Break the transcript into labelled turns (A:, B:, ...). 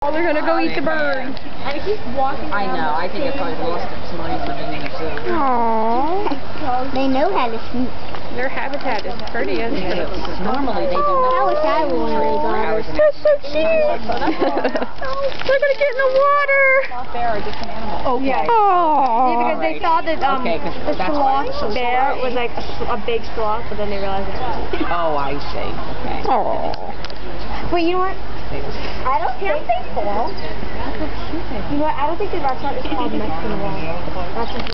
A: Oh, they're gonna go eat the bird.
B: And it keeps walking around.
C: I know. I think it probably lost its mind when in the zoo.
A: Aww.
D: They know how to shoot.
A: Their habitat is pretty, isn't it?
C: Normally they do
D: I wish I were one of those otters.
A: That's so cute. They're gonna get in the water.
C: Not bear, a different animal.
B: Yeah.
A: Aww.
B: Yeah, because they thought that the sloth bear was like a big sloth, but then they realized it wasn't.
C: Oh, I see. Okay.
A: Aww.
B: Wait, you know what? I don't think they fall. You know what? I don't think the restaurant is called Mexican Wall. That's